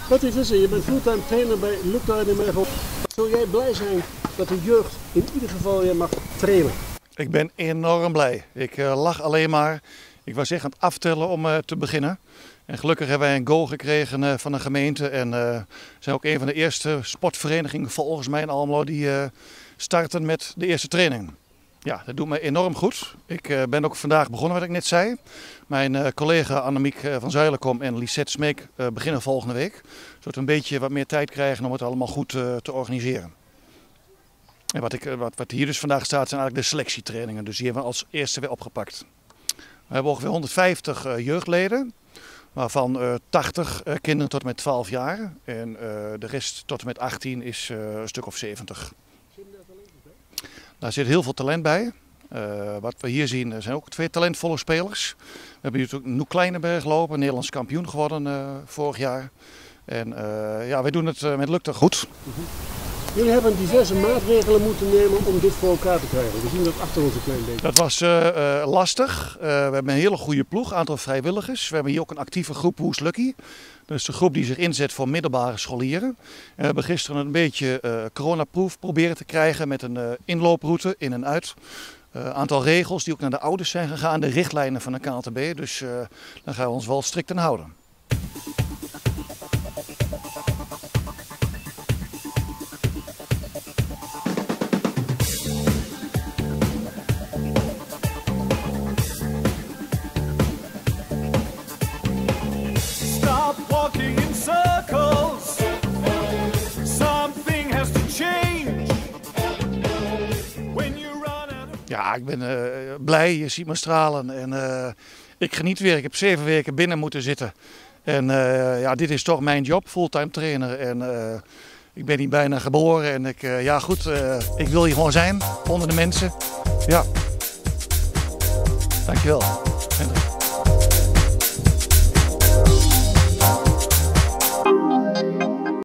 Patrick Visser, je bent fulltime trainer bij Luktuin in Mergel. Zou jij blij zijn dat de jeugd in ieder geval weer mag trainen? Ik ben enorm blij. Ik lach alleen maar. Ik was echt aan het aftellen om te beginnen. En gelukkig hebben wij een go gekregen van de gemeente. En zijn ook een van de eerste sportverenigingen volgens mij in Almelo die starten met de eerste training. Ja, dat doet me enorm goed. Ik ben ook vandaag begonnen wat ik net zei. Mijn collega Annemiek van Zuilenkom en Lisette Smeek beginnen volgende week. Zodat we een beetje wat meer tijd krijgen om het allemaal goed te organiseren. En wat hier dus vandaag staat zijn eigenlijk de selectietrainingen. Dus die hebben we als eerste weer opgepakt. We hebben ongeveer 150 jeugdleden. Waarvan 80 kinderen tot en met 12 jaar. En de rest tot en met 18 is een stuk of 70. Daar zit heel veel talent bij. Wat we hier zien zijn ook 2 talentvolle spelers. We hebben hier natuurlijk Noek Kleineberg lopen, Nederlands kampioen geworden vorig jaar. En ja, wij doen het met Lukter goed. Jullie hebben diverse maatregelen moeten nemen om dit voor elkaar te krijgen. We zien dat achter ons een klein beetje. Dat was lastig. We hebben een hele goede ploeg, aantal vrijwilligers. We hebben hier ook een actieve groep Who's Lucky. Dat is de groep die zich inzet voor middelbare scholieren. En we hebben gisteren een beetje coronaproof proberen te krijgen met een inlooproute in en uit. Aantal regels die ook naar de ouders zijn gegaan, de richtlijnen van de KNTB. Dus daar gaan we ons wel strikt aan houden. Ja, ik ben blij. Je ziet me stralen en ik geniet weer. Ik heb 7 weken binnen moeten zitten. En ja, dit is toch mijn job, fulltime trainer. En ik ben hier bijna geboren en ja goed, ik wil hier gewoon zijn, onder de mensen. Ja, dankjewel, Hendrik.